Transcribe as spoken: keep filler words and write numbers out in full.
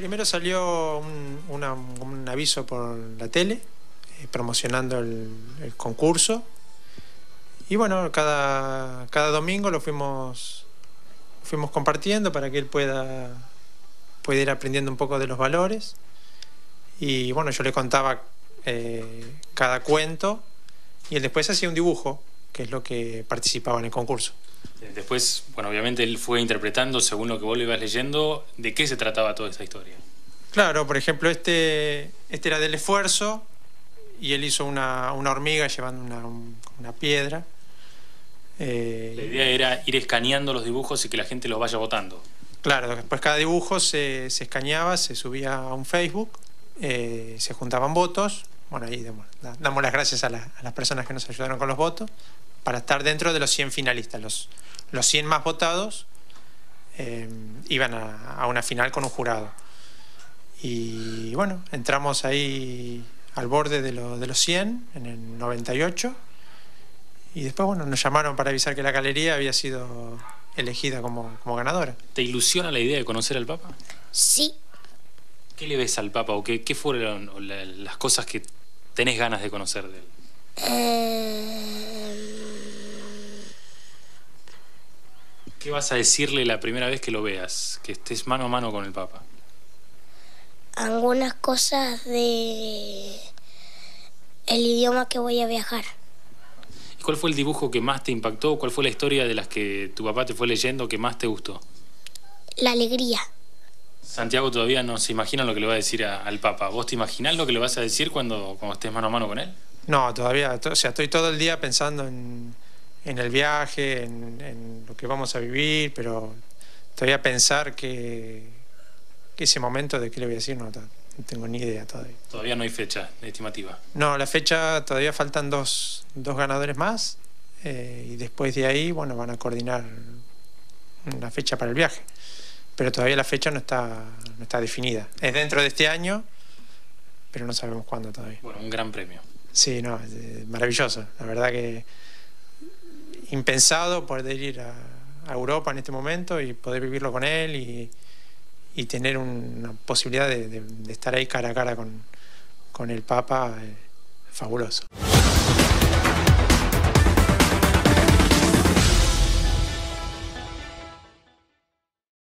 Primero salió un, una, un aviso por la tele eh, promocionando el, el concurso. Y bueno, cada, cada domingo lo fuimos, fuimos compartiendo para que él pueda, pueda ir aprendiendo un poco de los valores. Y bueno, yo le contaba eh, cada cuento y él después hacía un dibujo, que es lo que participaba en el concurso. Después, bueno, obviamente él fue interpretando según lo que vos le ibas leyendo. ¿De qué se trataba toda esa historia? Claro, por ejemplo, este, este era del esfuerzo y él hizo una, una hormiga llevando una, una piedra. Eh, la idea era ir escaneando los dibujos y que la gente los vaya votando. Claro, después cada dibujo se, se escaneaba, se subía a un Facebook, eh, se juntaban votos. Bueno, ahí damos, damos las gracias a, la, a las personas que nos ayudaron con los votos para estar dentro de los cien finalistas. Los, los cien más votados eh, iban a, a una final con un jurado. Y bueno, entramos ahí al borde de, lo, de los cien en el noventa y ocho. Y después, bueno, nos llamaron para avisar que la galería había sido elegida como, como ganadora. ¿Te ilusiona la idea de conocer al Papa? Sí. ¿Qué le ves al Papa o qué, qué fueron las cosas que tenés ganas de conocer de él? Eh... ¿Qué vas a decirle la primera vez que lo veas, que estés mano a mano con el Papa? Algunas cosas de el idioma que voy a viajar. ¿Y cuál fue el dibujo que más te impactó? ¿Cuál fue la historia de las que tu papá te fue leyendo que más te gustó? La alegría. Santiago todavía no se imagina lo que le va a decir a, al Papa. ¿Vos te imaginás lo que le vas a decir cuando, cuando estés mano a mano con él? No, todavía. O sea, estoy todo el día pensando en, en el viaje, en, en lo que vamos a vivir, pero todavía pensar que, que ese momento de qué le voy a decir, no, no tengo ni idea todavía. Todavía no hay fecha estimativa. No, la fecha, todavía faltan dos, dos ganadores más eh, y después de ahí, bueno, van a coordinar una fecha para el viaje. Pero todavía la fecha no está, no está definida. Es dentro de este año, pero no sabemos cuándo todavía. Bueno, un gran premio. Sí, no, es maravilloso. La verdad que impensado poder ir a, a Europa en este momento y poder vivirlo con él y, y tener una posibilidad de, de, de estar ahí cara a cara con, con el Papa, eh, fabuloso.